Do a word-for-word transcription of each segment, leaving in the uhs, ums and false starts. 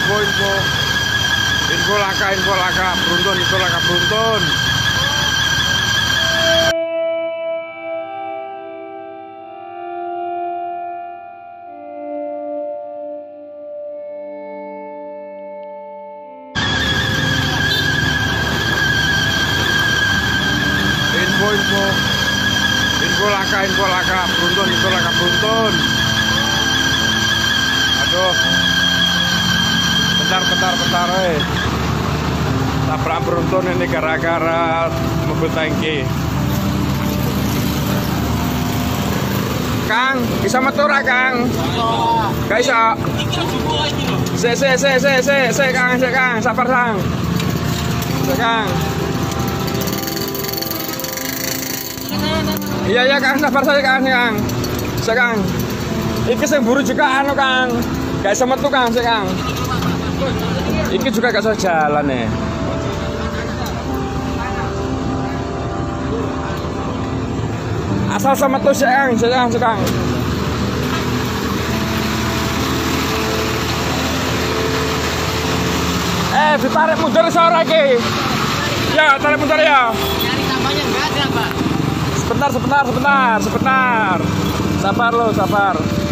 info info info laka info laka beruntun info laka beruntun. Info info info laka info laka beruntun info laka beruntun. Aduh, bentar bentar bentar eh tabrak beruntun ini gara-gara mobil tangki. Kang, bisa metu ra Kang? Gak bisa. Se se se se se se Kang, se Kang, sabar Kang. Se Kang. Iya iya Kang, sabar saja Kang, Kang. Se Kang. Iki sing buru juga anu Kang. Gak bisa metu Kang, se Kang. Iki juga gak bisa jalan nih. Asal sama tuh se Kang, se Kang, se Kang. Eh, ditarik mundur sore iki. Ya, tarik mundur ya. Nyari tambahnya enggak ada, Pak. Sebentar, sebentar, sebentar, sebentar. Sabar lo, sabar.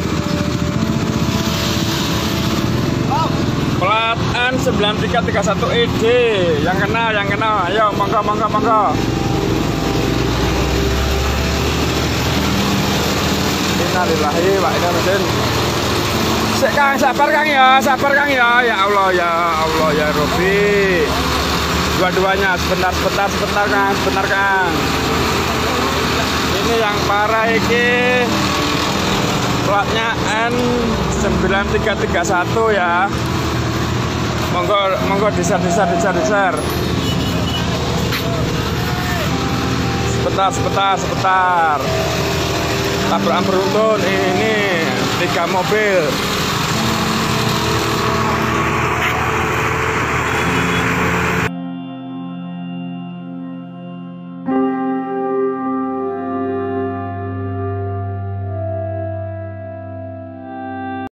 Oh. Plat N sembilan tiga tiga satu E D. Yang kena, yang kena. Ayo, monggo, monggo, monggo. Innalillahi wa inna ilaihi raji'un. Sik Kang, sabar Kang ya, sabar Kang ya. Ya Allah, ya Allah, ya Rabbi. Dua-duanya sebentar, sebentar, sebentar Kang, sebentar Kang. Ini yang parah iki. Platnya N sembilan tiga tiga satu ya. Monggo, monggo diser, diser, diser, diser. Sebentar, sebentar, sebentar. Tabrakan beruntun ini tiga mobil.